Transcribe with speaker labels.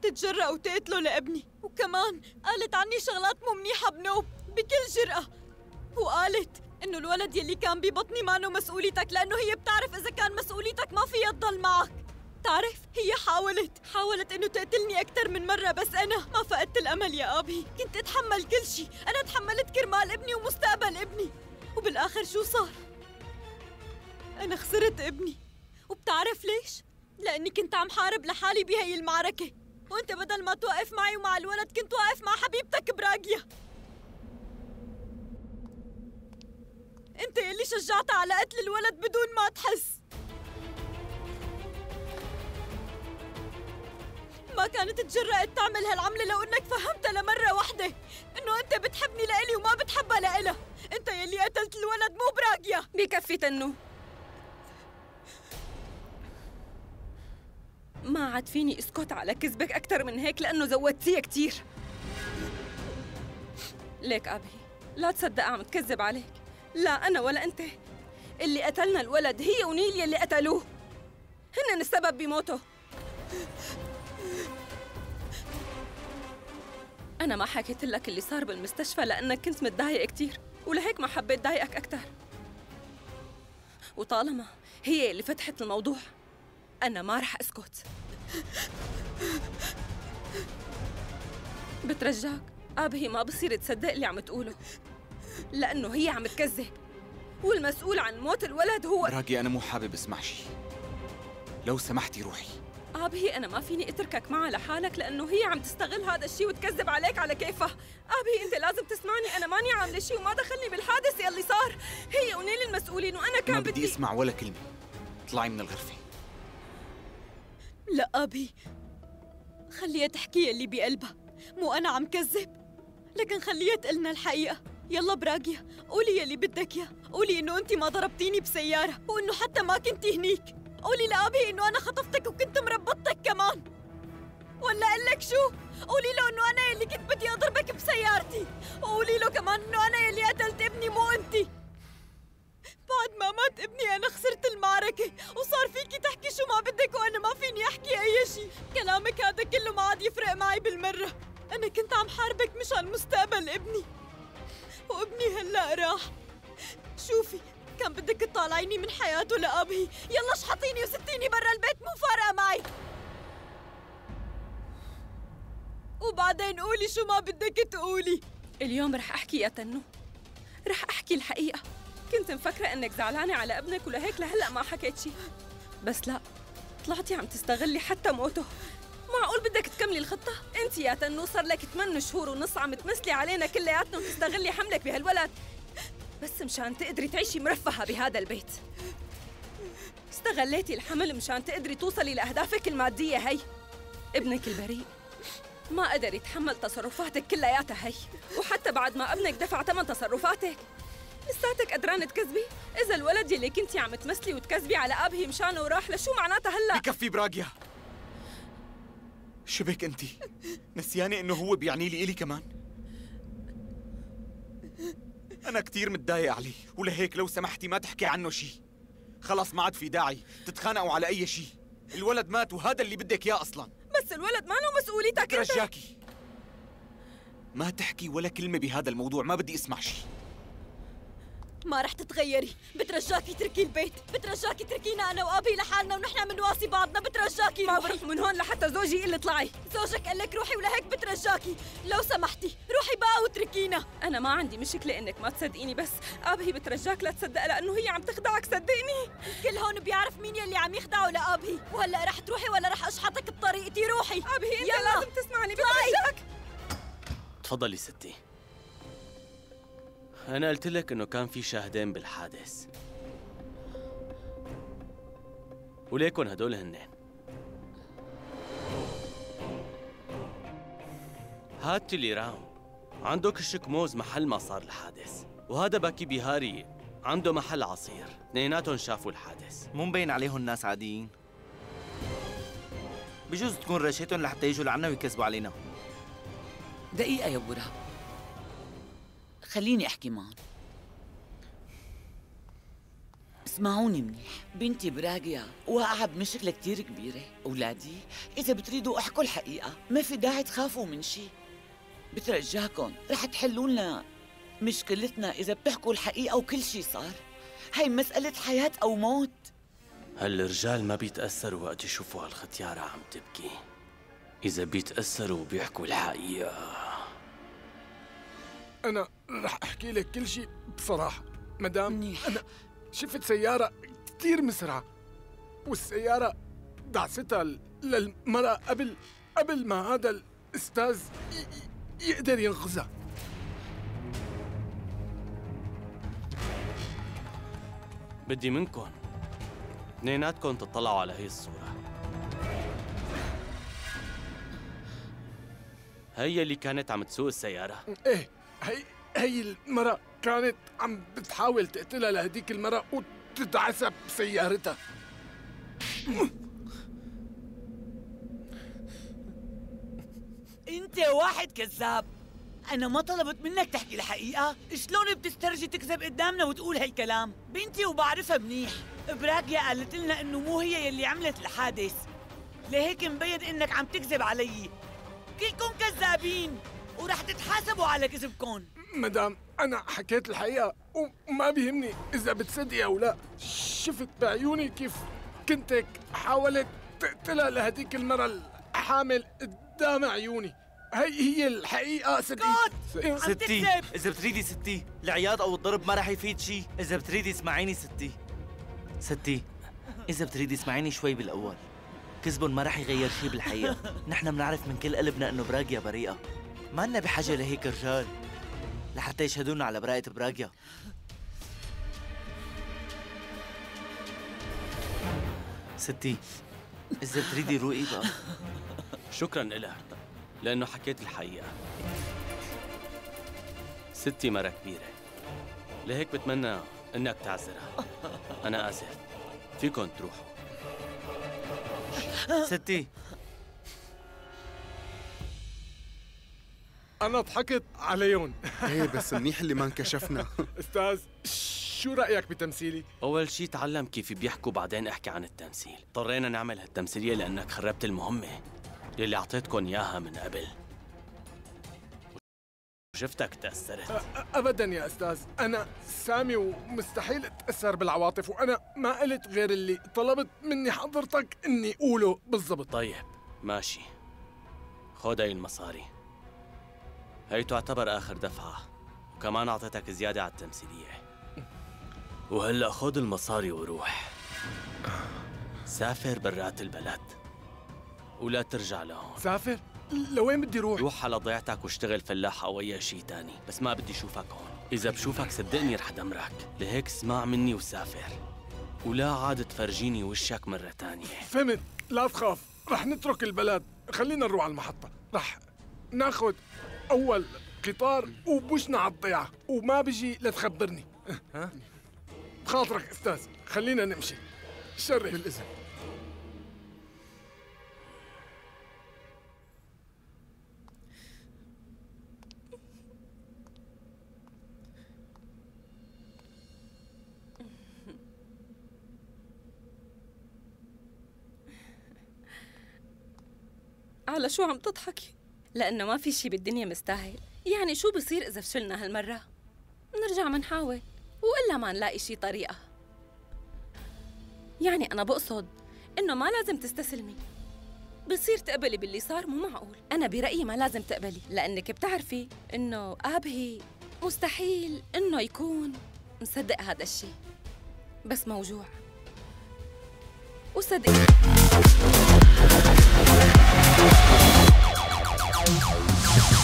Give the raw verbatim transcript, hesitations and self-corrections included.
Speaker 1: تتجرأ وتقتله لابني، وكمان قالت عني شغلات مو منيحة بنوب بكل جرأة، وقالت إنه الولد يلي كان ببطني مانو مسؤوليتك لأنه هي بتعرف إذا كان مسؤوليتك ما فيها تضل معك. تعرف هي حاولت حاولت إنه تقتلني أكثر من مرة، بس أنا ما فقدت الأمل يا أبي. كنت أتحمل كل شيء، أنا تحملت كرمال ابني ومستقبل ابني، وبالآخر شو صار؟ أنا خسرت ابني. وبتعرف ليش؟ لأني كنت عم حارب لحالي بهي المعركة، وأنت بدل ما توقف معي ومع الولد كنت واقف مع حبيبتك براغيا. أنت يلي شجعتها على قتل الولد بدون ما تحس. ما كانت تجرأت تعمل هالعملة لو إنك فهمتها لمرة واحدة إنه أنت بتحبني لإلي وما بتحبها لإلها. أنت يلي قتلت الولد مو براغيا.
Speaker 2: بكفي تنو، ما عاد فيني اسكت على كذبك أكثر من هيك لأنه زودتيه كثير. ليك أبي لا تصدق عم تكذب عليك، لا أنا ولا أنت. اللي قتلنا الولد هي ونيل يلي قتلوه، هن السبب بموته. أنا ما حكيت لك اللي صار بالمستشفى لأنك كنت متضايق كثير، ولهيك ما حبيت ضايقك أكثر. وطالما هي اللي فتحت الموضوع أنا ما رح أسكت. بترجاك أبي ما بصير تصدق اللي عم تقوله، لأنه هي عم تكذب، والمسؤول عن موت الولد هو
Speaker 3: براغي. أنا مو حابب اسمع شيء، لو سمحتي روحي.
Speaker 2: أبي أنا ما فيني أتركك معها لحالك لأنه هي عم تستغل هذا الشيء وتكذب عليك على كيفها. أبي أنت لازم تسمعني، أنا ماني عاملة شيء وما دخلني بالحادث يلي صار، هي ونيل المسؤولين وأنا كان
Speaker 3: ما
Speaker 2: بدي
Speaker 3: بدي اسمع ولا كلمة، اطلعي من الغرفة.
Speaker 1: لا أبي، خليها تحكي اللي بقلبها، مو أنا عم كذب، لكن خليها تقلنا الحقيقة. يلا براغيا قولي يلي بدك إياه، قولي إنه أنت ما ضربتيني بسيارة وإنه حتى ما كنتي هنيك، قولي لأبي إنه أنا خطفتك وكنت مربطتك كمان، ولا أقول لك شو؟ قولي له إنه أنا يلي كنت بدي أضربك بسيارتي، وقولي له كمان إنه أنا يلي قتلت ابني مو أنتِ. بعد ما مات ابني أنا خسرت المعركة، وصار فيكي تحكي شو ما بدك وأنا ما فيني أحكي أي شيء. كلامك هذا كله ما عاد يفرق معي بالمرة. أنا كنت عم حاربك مشان مستقبل ابني، وابني هلأ راح. شوفي كان بدك تطالعيني من حياته لأبي، يلا اشحطيني وستيني برا البيت، مو فارقة معي. وبعدين قولي شو ما بدك تقولي.
Speaker 2: اليوم رح أحكي يا تنو، رح أحكي الحقيقة. كنت مفكرة إنك زعلانة على ابنك ولهيك لهلأ ما حكيت شي، بس لا، طلعتي عم تستغلي حتى موته. معقول بدك تكملي الخطة؟ أنت يا تنو صار لك ثمان شهور ونص عم تمثلي علينا كلياتنا وتستغلي حملك بهالولد بس مشان تقدري تعيشي مرفهة بهذا البيت. استغليتي الحمل مشان تقدري توصلي لأهدافك المادية هي. ابنك البريء ما قدر يتحمل تصرفاتك كلياتها هي، وحتى بعد ما ابنك دفع ثمن تصرفاتك لساتك قدرانة تكذبي؟ إذا الولد يلي كنتي عم تمثلي وتكذبي على أبيه مشانه وراح، لشو معناتها هلأ؟
Speaker 3: بكفي براغيا، شبك أنت؟ نسيانة إنه هو بيعني لي إلي كمان؟ أنا كتير متضايق عليه، ولهيك لو سمحتي ما تحكي عنه شي. خلص ما عاد في داعي تتخانقوا على أي شي، الولد مات وهذا اللي بدك إياه أصلاً.
Speaker 2: بس الولد ما له مسؤوليتك أنت.
Speaker 3: رجاكي ما تحكي ولا كلمة بهذا الموضوع، ما بدي أسمع شي.
Speaker 1: ما رح تتغيري، بترجاكي تركي البيت، بترجاكي تركينا أنا وأبي لحالنا ونحن منواصي بعضنا، بترجاكي
Speaker 2: ما
Speaker 1: روحي.
Speaker 2: بروح من هون لحتى زوجي يقول لي اطلعي.
Speaker 1: زوجك قال لك روحي ولهيك بترجاكي، لو سمحتي روحي بقى وتركينا.
Speaker 2: أنا ما عندي مشكلة إنك ما تصدقيني، بس أبي بترجاك لا تصدق لأنه هي عم تخدعك، صدقني.
Speaker 1: الكل هون بيعرف مين يلي عم يخدعه لأبي، وهلا رح تروحي ولا رح أشحطك بطريقتي. روحي
Speaker 2: أبي أنت
Speaker 1: يلا.
Speaker 2: لازم تسمعني، بترجاك.
Speaker 4: تفضلي ستي. أنا قلت لك إنه كان في شاهدين بالحادث، وليكن هدول هنين. هاد تيلي راون عنده كشك موز محل ما صار الحادث، وهذا باكي بيهاري عنده محل عصير، اثنيناتهم شافوا الحادث.
Speaker 5: مو مبين عليهم ناس عاديين، بجوز تكون رشيتهم لحتى يجوا لعنا ويكذبوا علينا.
Speaker 6: دقيقة يا برا، خليني أحكي معهم. اسمعوني منيح، بنتي براغيا واقعة بمشكلة كتير كبيرة. أولادي إذا بتريدوا احكوا الحقيقة، ما في داعي تخافوا من شي. بترجاكن رح تحلوا لنا مشكلتنا إذا بتحكوا الحقيقة وكل شي صار. هاي مسألة حياة أو موت.
Speaker 4: هالرجال ما بيتأثروا وقت يشوفوا هالختيارة عم تبكي. إذا بيتأثروا وبيحكوا الحقيقة.
Speaker 7: أنا رح أحكي لك كل شيء بصراحة مدام.
Speaker 6: منيح.
Speaker 7: أنا شفت سيارة كتير مسرعة، والسيارة دعستها للمرأة قبل قبل ما هذا الأستاذ ي- يقدر ينقذها.
Speaker 4: بدي منكم اثنيناتكم تطلعوا على هي الصورة. هي اللي كانت عم تسوق السيارة.
Speaker 7: إيه، هي هي المرأة كانت عم بتحاول تقتلها لهديك المرأة وتدعسها بسيارتها.
Speaker 6: أنت واحد كذاب. أنا ما طلبت منك تحكي الحقيقة. شلون بتسترجي تكذب قدامنا وتقول هالكلام؟ بنتي وبعرفها منيح. براغيا قالت لنا إنه مو هي يلي عملت الحادث، لهيك مبين إنك عم تكذب علي. كلكم كذابين ورح تتحاسبوا على كذبكم.
Speaker 7: مدام أنا حكيت الحقيقة وما بيهمني إذا بتصدقي أو لا. شفت بعيوني كيف كنتك حاولت تقتلها لهديك المرة الحامل قدام عيوني. هي هي الحقيقة. صدقي
Speaker 6: عم
Speaker 5: ستي،
Speaker 6: تكذب.
Speaker 5: إذا بتريدي ستي، العياط أو الضرب ما رح يفيد شي. إذا بتريدي اسمعيني ستي. ستي، إذا بتريدي اسمعيني شوي بالأول. كذبن ما رح يغير شي بالحقيقة. نحن بنعرف من كل قلبنا إنه براغيا بريئة. ما لنا بحاجة لهيك رجال لحتى يشهدونا على براءة براغيا. ستي، إذا بتريدي روقي بقى.
Speaker 4: شكراً إلك لأنه حكيت الحقيقة. ستي مرة كبيرة، لهيك بتمنى إنك تعذرها. أنا آسف، فيكن تروحوا.
Speaker 5: ستي،
Speaker 7: أنا ضحكت عليهم.
Speaker 8: ايه بس منيح اللي ما انكشفنا.
Speaker 7: أستاذ، شو رأيك بتمثيلي؟
Speaker 4: أول شي تعلم كيف بيحكوا، بعدين احكي عن التمثيل. اضطرينا نعمل هالتمثيلية لأنك خربت المهمة يلي أعطيتكن إياها من قبل، وشفتك تأثرت.
Speaker 7: أبداً يا أستاذ، أنا سامي ومستحيل أتأثر بالعواطف، وأنا ما قلت غير اللي طلبت مني حضرتك إني أقوله بالضبط.
Speaker 4: طيب ماشي، خود هاي المصاري، هي تعتبر آخر دفعة، وكمان أعطيتك زيادة على التمثيلية. وهلأ خود المصاري وروح سافر برات البلد ولا ترجع لهون.
Speaker 7: سافر؟ لوين بدي روح؟
Speaker 4: روح على ضيعتك واشتغل فلاح أو أي شي تاني، بس ما بدي شوفك هون. إذا بشوفك صدقني رح دمرك، لهيك اسمع مني وسافر، ولا عاد تفرجيني وشك مرة تانية.
Speaker 7: فهمت، لا تخاف، رح نترك البلد. خلينا نروح على المحطة، رح ناخد أول قطار وبوشنا على الضيعة، وما بيجي لتخبرني. ها؟ بخاطرك أستاذ، خلينا نمشي. شرف. بالإذن.
Speaker 2: على شو عم تضحكي؟ لأنه ما في شي بالدنيا مستاهل. يعني شو بصير إذا فشلنا هالمرة؟ نرجع منحاول، وإلا ما نلاقي شي طريقة. يعني أنا بقصد إنه ما لازم تستسلمي. بصير تقبلي باللي صار، مو معقول. أنا برأيي ما لازم تقبلي، لأنك بتعرفي إنه آبهي مستحيل إنه يكون مصدق هذا الشي، بس موجوع. وصدق